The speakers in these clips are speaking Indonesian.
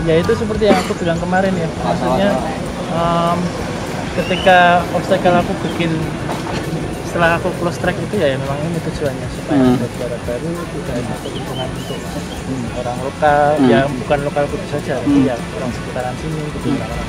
ya itu seperti yang aku bilang kemarin ya, maksudnya ketika obstacle aku bikin setelah aku close track itu ya memang ini tujuannya supaya ada juara baru, juga satu lingkungan untuk orang lokal, ya bukan lokal Kudus saja, tapi ya orang sekitaran sini gitu.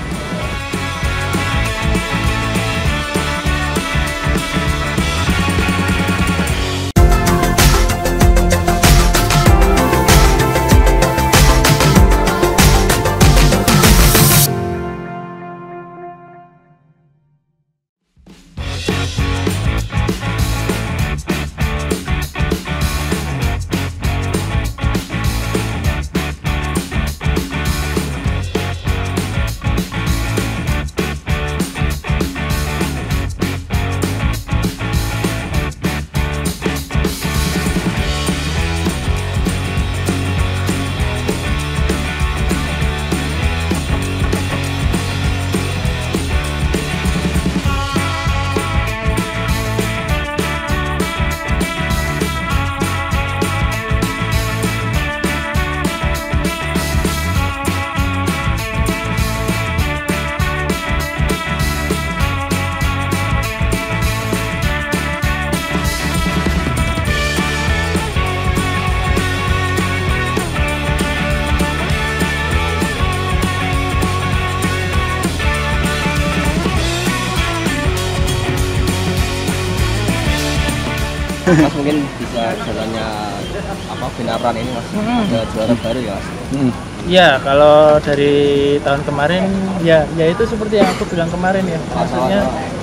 Mas mungkin bisa jalannya Benaran ini Mas, ada juara baru ya Mas? Ya kalau dari tahun kemarin ya itu seperti yang aku bilang kemarin ya, maksudnya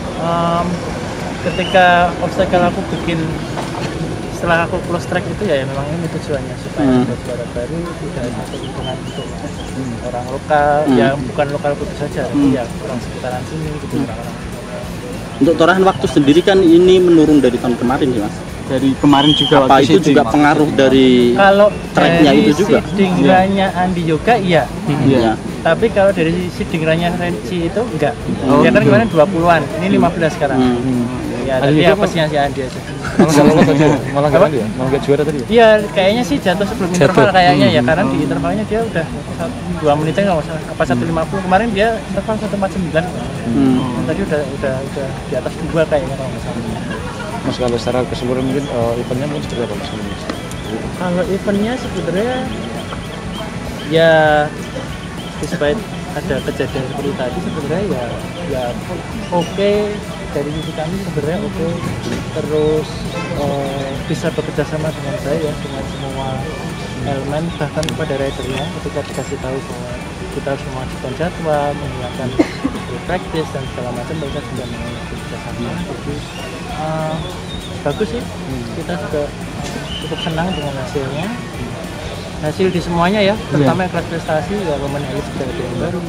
ketika obstacle aku bikin setelah aku close track itu ya memang ini tujuannya supaya ada juara baru, juga satu lingkungan untuk orang lokal, ya bukan lokal Kudus saja, tapi ya orang sekitaran sini gitu. Untuk torehan waktu sendiri kan ini menurun dari tahun kemarin sih Mas. Dari kemarin juga apa itu juga pengaruh dari kalau tracknya itu juga? Seeding ranya Andi Yoga iya. Tapi kalau dari seeding ranya Renci itu enggak. Ya kan kemarin 20-an, ini 15 sekarang. Ya tapi apa sih yang si Andi aja. Malah nggak juara tadi ya? Iya, kayaknya sih jatuh sebelum interval kayaknya ya, karena di intervalnya dia udah 2 menit nggak usah, apa 1.50 kemarin dia interval 1.49. Tadi udah di atas 2 kayaknya kalau nggak salah. Mas kalau secara keseluruhan mungkin eventnya mungkin seperti apa Mas? Kalau eventnya sebenarnya ya despite ada kejadian seperti tadi sebenarnya ya oke, dari sisi kami sebenarnya oke. Terus bisa bekerja sama dengan saya dengan semua elemen, bahkan kepada ridernya ketika dikasih tahu bahwa kita harus memajukan jadwal, menghilangkan practice dan segala macam, mereka sudah mau bekerja sama. Jadi bagus sih, kita juga cukup senang dengan hasilnya. Hasil di semuanya ya, terutama yang kelas prestasi ya, pemain elit juga ada yang baru,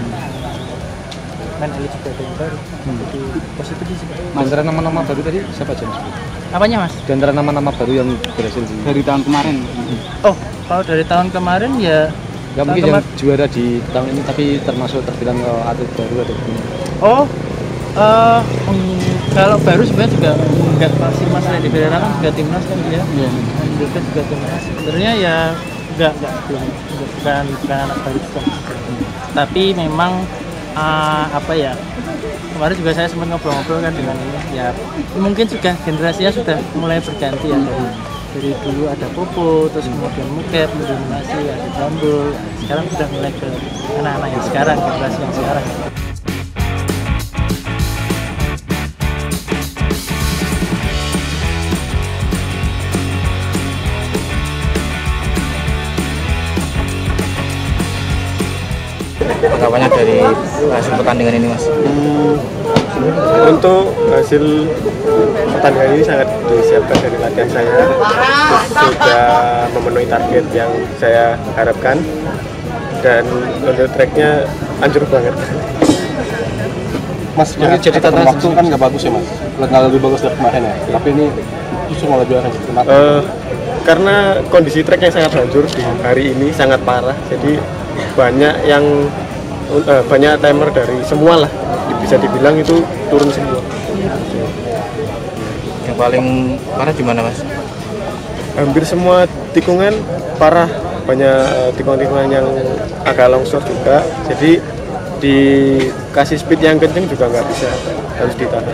main elit juga ada yang baru. Jadi positif sih. Di antara nama-nama baru tadi siapa aja Mas? Apanya Mas? Di antara nama-nama baru yang berhasil dari tahun kemarin. Oh, kalau dari tahun kemarin ya nggak mungkin yang juara di tahun ini tapi termasuk terbilang atlet baru atau gimana? Oh, kalau baru sebenarnya juga nggak pasti Mas Randy Ferreira kan juga timnas kan dia, juga timnas. Sebenarnya ya bukan anak baru juga. Tapi memang apa ya, kemarin juga saya sempat ngobrol-ngobrol kan dengan ini ya, mungkin juga generasinya sudah mulai berganti ya, dari dulu ada Popo, terus kemudian Mukep, mendominasi, ada Jambul, sekarang sudah mulai ke anak-anak yang sekarang, generasi yang sekarang. Tanggapannya dari hasil pertandingan ini Mas? Untuk hasil pertandingan ini sangat disiapkan dari latihan saya, sudah memenuhi target yang saya harapkan, dan untuk tracknya hancur banget. Mas, mungkin jadi tata waktu kan nggak bagus ya Mas, nggak lebih bagus dari kemarin ya, tapi ini justru malah juara. Kenapa? Karena kondisi track yang sangat hancur di hari ini sangat parah, jadi banyak timer dari semua lah, bisa dibilang itu turun semua. Yang paling parah di mana Mas? Hampir semua tikungan parah, banyak tikungan-tikungan yang agak longsor juga, jadi dikasih speed yang kenceng juga nggak bisa, harus ditahan.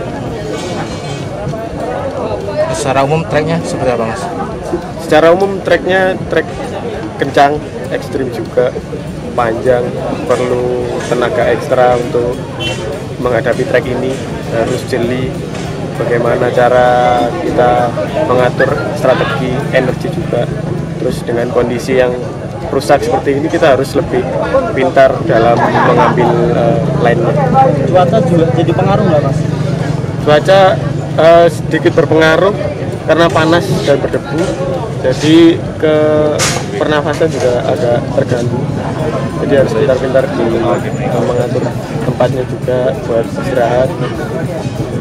Secara umum treknya seperti apa mas? Secara umum treknya trek kencang, ekstrim juga, panjang, perlu tenaga ekstra untuk menghadapi trek ini, harus jeli bagaimana cara kita mengatur strategi energi juga. Terus dengan kondisi yang rusak seperti ini kita harus lebih pintar dalam mengambil line-nya. Cuaca juga jadi pengaruh nggak mas? Cuaca sedikit berpengaruh karena panas dan berdebu, jadi ke pernafasan juga agak terganggu. Jadi harus pintar-pintar di mengatur tempatnya juga buat istirahat.